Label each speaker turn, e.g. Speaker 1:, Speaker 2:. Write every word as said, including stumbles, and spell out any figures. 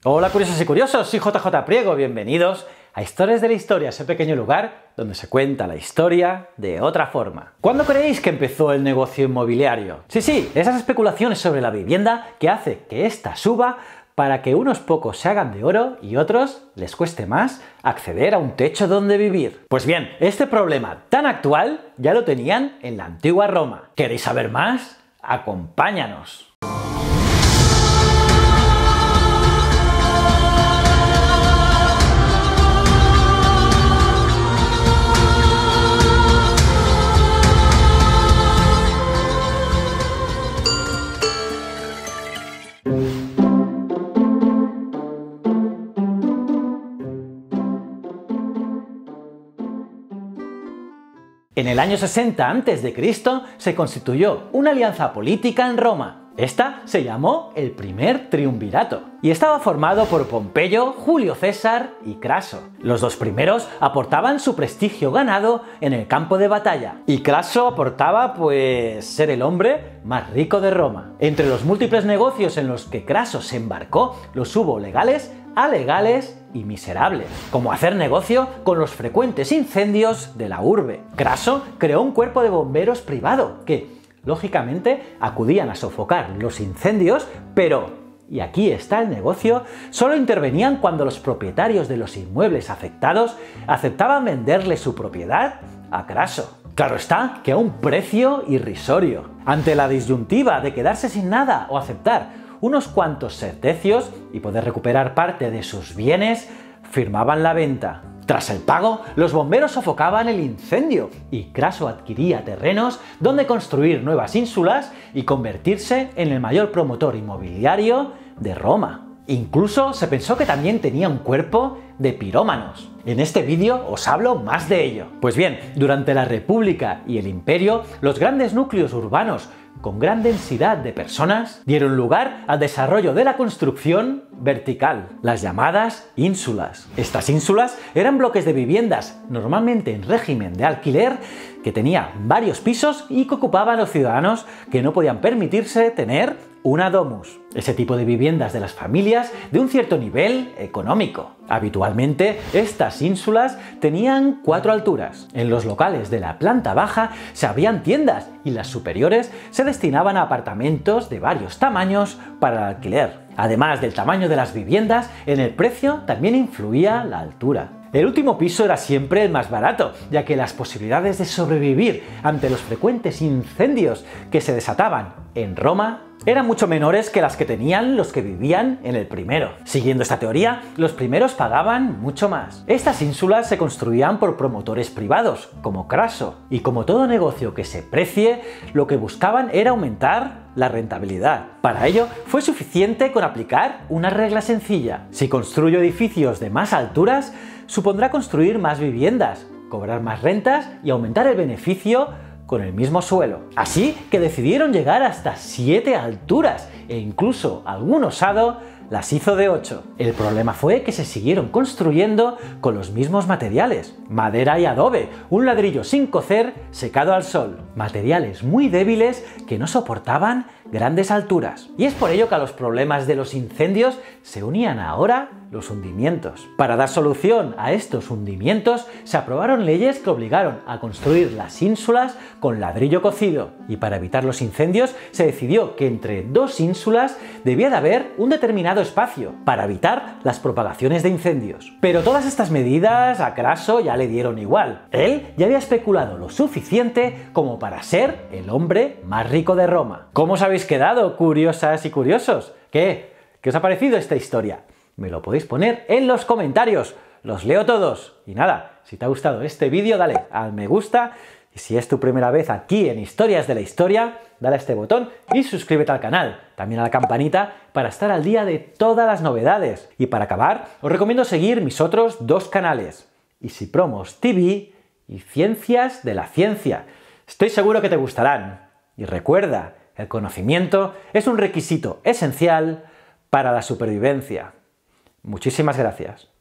Speaker 1: Hola curiosos y curiosos, soy J J Priego, bienvenidos a Historias de la Historia, ese pequeño lugar donde se cuenta la historia de otra forma. ¿Cuándo creéis que empezó el negocio inmobiliario? Sí, sí, esas especulaciones sobre la vivienda que hace que ésta suba para que unos pocos se hagan de oro y otros les cueste más acceder a un techo donde vivir. Pues bien, este problema tan actual ya lo tenían en la antigua Roma. ¿Queréis saber más? ¡Acompáñanos! En el año sesenta antes de Cristo se constituyó una alianza política en Roma. Esta se llamó el primer triunvirato y estaba formado por Pompeyo, Julio César y Craso. Los dos primeros aportaban su prestigio ganado en el campo de batalla y Craso aportaba, pues, ser el hombre más rico de Roma. Entre los múltiples negocios en los que Craso se embarcó, los hubo legales, alegales y miserables, como hacer negocio con los frecuentes incendios de la urbe. Craso creó un cuerpo de bomberos privado que, lógicamente, acudían a sofocar los incendios, pero, y aquí está el negocio, solo intervenían cuando los propietarios de los inmuebles afectados aceptaban venderle su propiedad a Craso. Claro está que a un precio irrisorio. Ante la disyuntiva de quedarse sin nada o aceptar unos cuantos tercios y poder recuperar parte de sus bienes, firmaban la venta. Tras el pago, los bomberos sofocaban el incendio y Craso adquiría terrenos donde construir nuevas ínsulas y convertirse en el mayor promotor inmobiliario de Roma. Incluso se pensó que también tenía un cuerpo de pirómanos. En este vídeo os hablo más de ello. Pues bien, durante la República y el Imperio, los grandes núcleos urbanos con gran densidad de personas dieron lugar al desarrollo de la construcción vertical, las llamadas ínsulas. Estas ínsulas eran bloques de viviendas normalmente en régimen de alquiler que tenía varios pisos y que ocupaban los ciudadanos que no podían permitirse tener una domus, ese tipo de viviendas de las familias de un cierto nivel económico. Habitualmente, estas ínsulas tenían cuatro alturas. En los locales de la planta baja se abrían tiendas y las superiores se destinaban a apartamentos de varios tamaños para el alquiler. Además del tamaño de las viviendas, en el precio también influía la altura. El último piso era siempre el más barato, ya que las posibilidades de sobrevivir ante los frecuentes incendios que se desataban en Roma eran mucho menores que las que tenían los que vivían en el primero. Siguiendo esta teoría, los primeros pagaban mucho más. Estas ínsulas se construían por promotores privados, como Craso, y como todo negocio que se precie, lo que buscaban era aumentar la rentabilidad. Para ello, fue suficiente con aplicar una regla sencilla. Si construyo edificios de más alturas, supondrá construir más viviendas, cobrar más rentas y aumentar el beneficio con el mismo suelo. Así que decidieron llegar hasta siete alturas e incluso algún osado las hizo de ocho. El problema fue que se siguieron construyendo con los mismos materiales, madera y adobe, un ladrillo sin cocer secado al sol, materiales muy débiles que no soportaban grandes alturas. Y es por ello que a los problemas de los incendios se unían ahora los hundimientos. Para dar solución a estos hundimientos se aprobaron leyes que obligaron a construir las ínsulas con ladrillo cocido, y para evitar los incendios se decidió que entre dos ínsulas debía de haber un determinado espacio para evitar las propagaciones de incendios. Pero todas estas medidas a Craso ya le dieron igual. Él ya había especulado lo suficiente como para ser el hombre más rico de Roma. ¿Cómo os habéis quedado, curiosas y curiosos? ¿Qué? ¿Qué os ha parecido esta historia? Me lo podéis poner en los comentarios, los leo todos. Y nada, si te ha gustado este vídeo, dale al me gusta, y si es tu primera vez aquí en Historias de la Historia, dale a este botón y suscríbete al canal, también a la campanita para estar al día de todas las novedades. Y para acabar, os recomiendo seguir mis otros dos canales, Easy Promos T V y Ciencias de la Ciencia. Estoy seguro que te gustarán. Y recuerda, el conocimiento es un requisito esencial para la supervivencia. Muchísimas gracias.